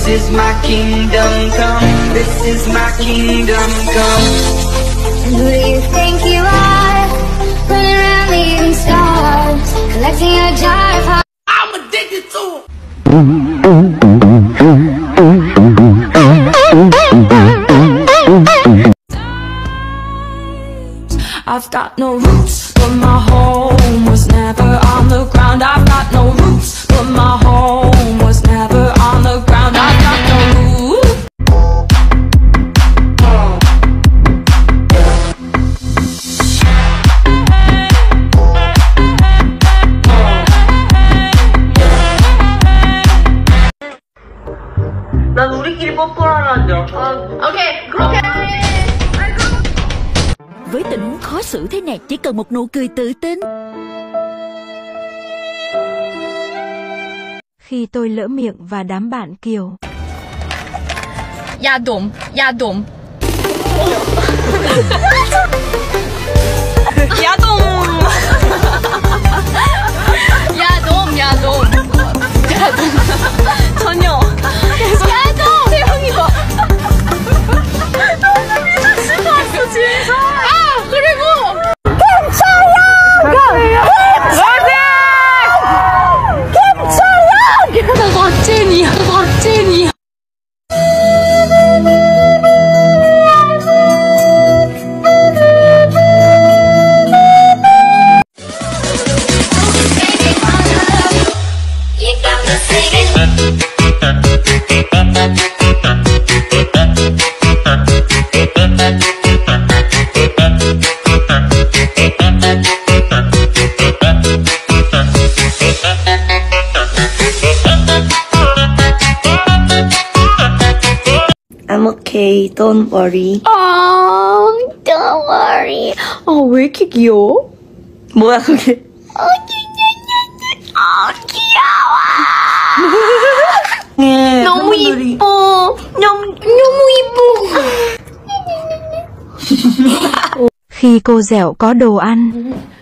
This is my kingdom come. This is my kingdom come. Who do you think you are? Running around leaving stars, collecting a jar of hearts. I'm addicted to it. I've got no roots, but my home was never on the ground. I've got no roots, but my home was never on the ground. I've got no roots. 난 우리끼리 뽀뽀하려. 오케이, 그렇게. Với tình huống khó xử thế này, chỉ cần một nụ cười tự tin. Khi tôi lỡ miệng và đám bạn Kiều. 야돔, 야돔. 야돔. 야돔, 야돔. 야돔. 전혀. 계속 야돔. 태형이 봐. 너무 미쳤어, 진짜. 아, 그리고. 김철영! 나 곽진이야, 곽진이야. I'm okay, don't worry. Oh, don't worry. 왜 이렇게 귀여워? 뭐야 그게? 귀여워. 네, 너무 팬분들이- 이뻐. 너무 이뻐. Khi cô dẻo có đồ ăn.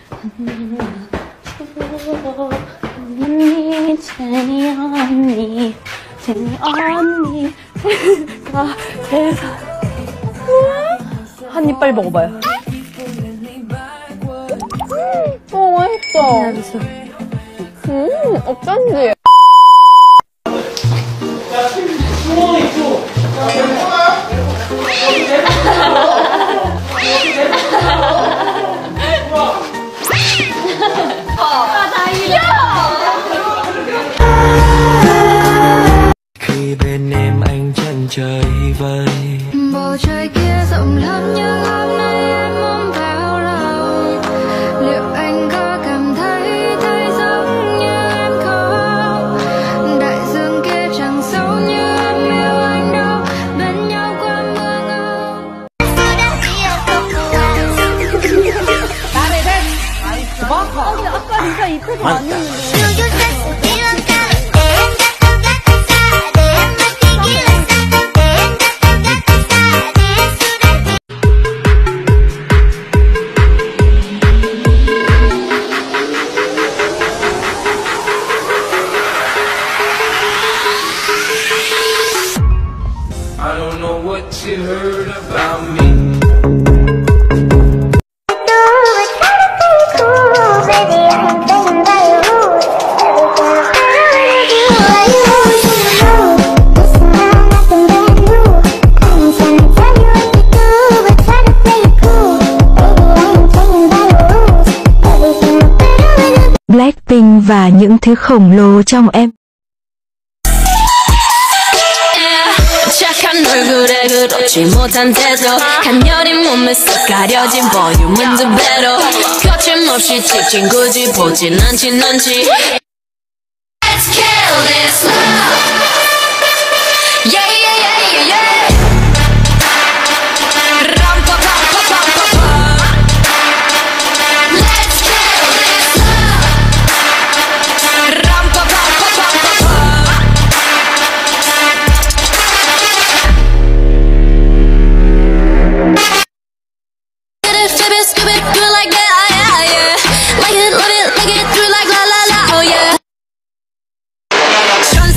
제니 언니. 한 입 빨리 먹어봐요. 맛있어. 어쩐지. Khi bên em anh chân trời vơi. Bầu trời kia rộng lắm nhưng hôm nay em ôm vào lòng. Liệu anh có cảm thấy giống như em không? Đại dương kia chẳng sâu như em yêu anh đâu. Bên nhau qua mưa ngâu. I don't know what you heard about me. Blackpink và những thứ khổng lồ trong em. 착한 얼굴에 그렇지 못한 태도 가녀린 몸에서 가려진 볼륨은 두 배로 거침없이 찍힌 굳이 보진 않지 넌지 Let's kill this love Yeah yeah yeah yeah yeah 람빠빠빠빠빠빠 Let's kill this love 람빠빠빠빠빠빠 Like it, love it, like it through like la la la, oh yeah.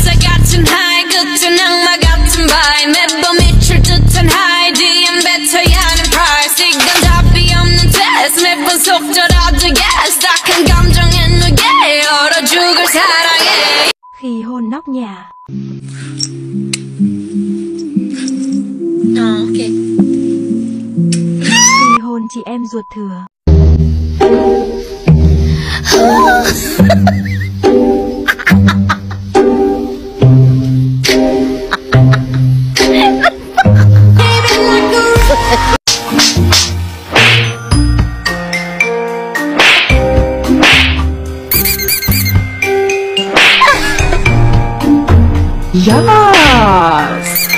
nóc nhà. Ok. Khi hôn chị em ruột thừa. Yes!